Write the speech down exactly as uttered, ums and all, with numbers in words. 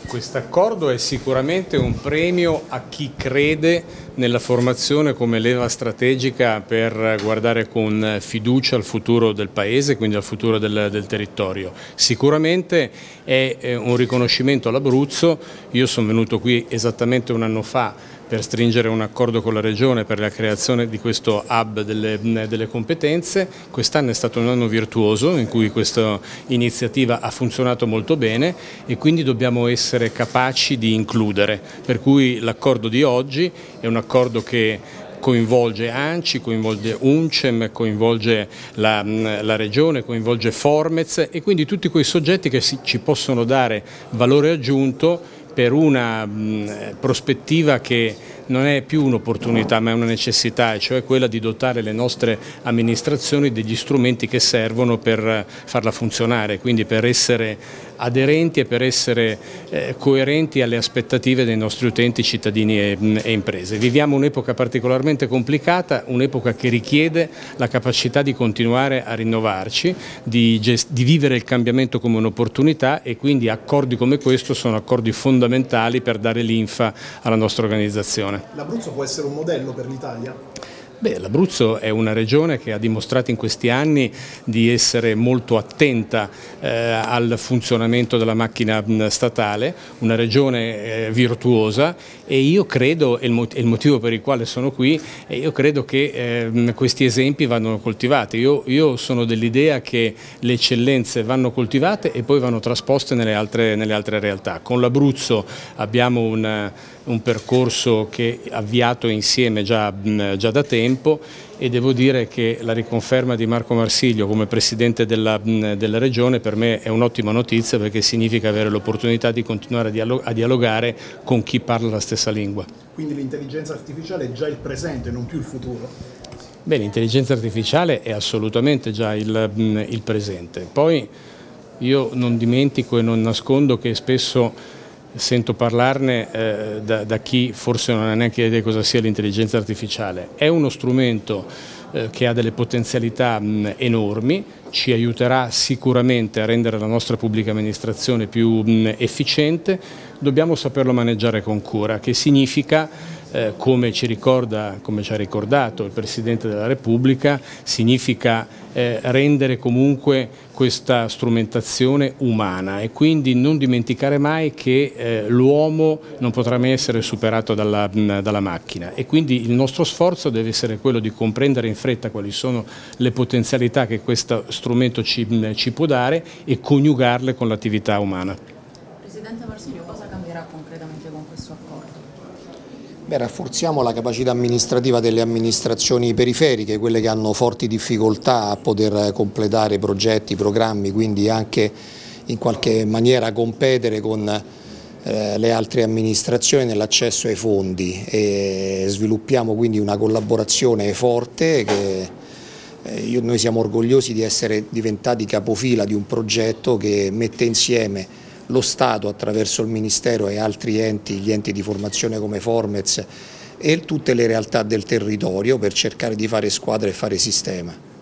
Quest'accordo è sicuramente un premio a chi crede nella formazione come leva strategica per guardare con fiducia al futuro del Paese, quindi al futuro del, del territorio. Sicuramente è un riconoscimento all'Abruzzo. Io sono venuto qui esattamente un anno fa per stringere un accordo con la Regione per la creazione di questo hub delle, delle competenze. Quest'anno è stato un anno virtuoso in cui questa iniziativa ha funzionato molto bene e quindi dobbiamo essere capaci di includere, per cui l'accordo di oggi è un accordo che coinvolge ANCI, coinvolge UNCEM, coinvolge la, la Regione, coinvolge Formez e quindi tutti quei soggetti che si, ci possono dare valore aggiunto per una mh, prospettiva che non è più un'opportunità ma è una necessità, cioè quella di dotare le nostre amministrazioni degli strumenti che servono per farla funzionare, quindi per essere aderenti e per essere eh, coerenti alle aspettative dei nostri utenti, cittadini e, e imprese. Viviamo un'epoca particolarmente complicata, un'epoca che richiede la capacità di continuare a rinnovarci, di, di vivere il cambiamento come un'opportunità e quindi accordi come questo sono accordi fondamentali per dare linfa alla nostra organizzazione. L'Abruzzo può essere un modello per l'Italia? Beh, l'Abruzzo è una regione che ha dimostrato in questi anni di essere molto attenta eh, al funzionamento della macchina statale, una regione eh, virtuosa e io credo, è il, mot il motivo per il quale sono qui, e io credo che eh, questi esempi vanno coltivati. Io, io sono dell'idea che le eccellenze vanno coltivate e poi vanno trasposte nelle altre, nelle altre realtà. Con l'Abruzzo abbiamo un, un percorso che è avviato insieme già, già da tempo e devo dire che la riconferma di Marco Marsiglio come Presidente della, della Regione per me è un'ottima notizia, perché significa avere l'opportunità di continuare a dialogare con chi parla la stessa lingua. Quindi l'intelligenza artificiale è già il presente, non più il futuro? Beh, l'intelligenza artificiale è assolutamente già il, il presente. Poi io non dimentico e non nascondo che spesso sento parlarne eh, da, da chi forse non ha neanche idea di cosa sia l'intelligenza artificiale. È uno strumento eh, che ha delle potenzialità mh, enormi, ci aiuterà sicuramente a rendere la nostra pubblica amministrazione più mh, efficiente, dobbiamo saperlo maneggiare con cura, che significa Eh, come ci ricorda, come ci ha ricordato il Presidente della Repubblica, significa eh, rendere comunque questa strumentazione umana e quindi non dimenticare mai che eh, l'uomo non potrà mai essere superato dalla, dalla macchina e quindi il nostro sforzo deve essere quello di comprendere in fretta quali sono le potenzialità che questo strumento ci, ci può dare e coniugarle con l'attività umana. Presidente Marsiglio, cosa cambierà concretamente con questo accordo? Beh, rafforziamo la capacità amministrativa delle amministrazioni periferiche, quelle che hanno forti difficoltà a poter completare progetti, programmi, quindi anche in qualche maniera competere con eh, le altre amministrazioni nell'accesso ai fondi e sviluppiamo quindi una collaborazione forte che eh, io, noi siamo orgogliosi di essere diventati capofila di un progetto che mette insieme lo Stato attraverso il Ministero e altri enti, gli enti di formazione come Formez e tutte le realtà del territorio per cercare di fare squadra e fare sistema.